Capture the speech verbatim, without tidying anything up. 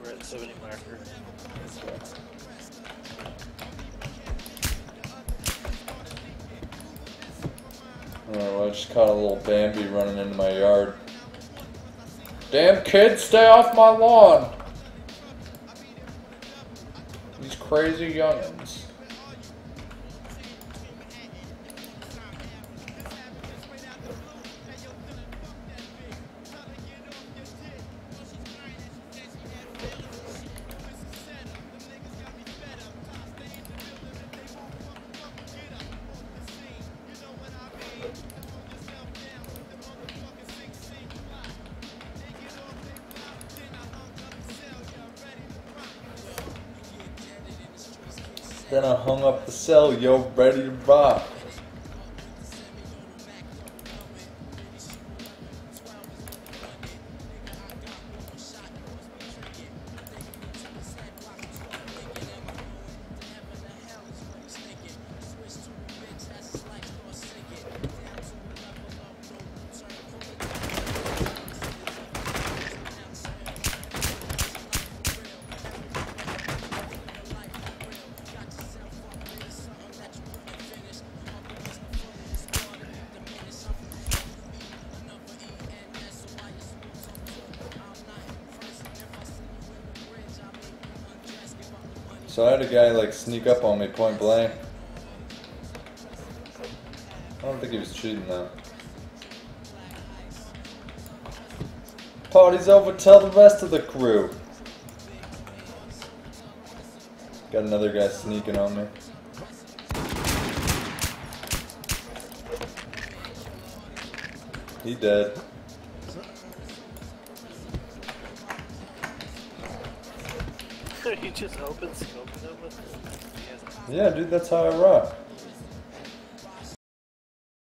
We're at seventy marker. Oh, well, I just caught a little Bambi running into my yard. Damn kids, stay off my lawn! These crazy youngins. Then I hung up the cell, yo, ready to rock. So I had a guy like sneak up on me point blank. I don't think he was cheating though. Party's over, tell the rest of the crew. Got another guy sneaking on me. He dead. You just open scoping them with it? Yeah, dude, that's how I rock.